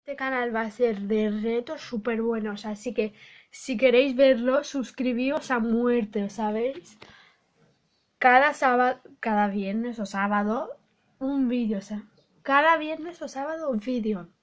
Este canal va a ser de retos súper buenos, así que si queréis verlo, suscribíos a muerte, ¿sabéis? Cada sábado, cada viernes o sábado, un vídeo, o sea, cada viernes o sábado un vídeo.